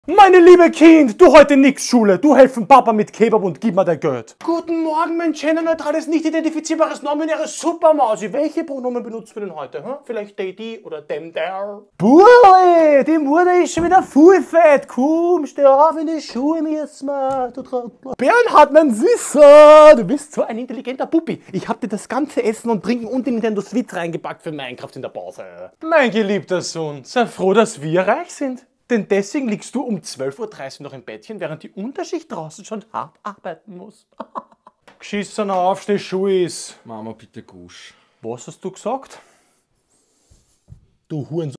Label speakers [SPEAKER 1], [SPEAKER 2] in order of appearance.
[SPEAKER 1] Meine liebe Kind, du heute nix Schule. Du helfen Papa mit Kebab und gib mir dein Geld. Guten Morgen, mein genderneutrales, nicht identifizierbares, non-binäres Supermausi. Welche Pronomen benutzt du denn heute? Hm? Vielleicht they, die oder them, there? Burli, die Mutter ist schon wieder voll fett. Komm, steh auf, in die Schuhe müssen wir. Du Trottel. Bernhard, mein Süßer, du bist so ein intelligenter Puppi. Ich hab dir das ganze Essen und Trinken und die Nintendo Switch reingepackt für Minecraft in der Pause. Mein geliebter Sohn, sei froh, dass wir reich sind. Denn deswegen liegst du um 12:30 Uhr noch im Bettchen, während die Unterschicht draußen schon hart arbeiten muss. Geschissener Aufstehschuh ist.
[SPEAKER 2] Mama, bitte Gusch.
[SPEAKER 1] Was hast du gesagt? Du Hurensohn.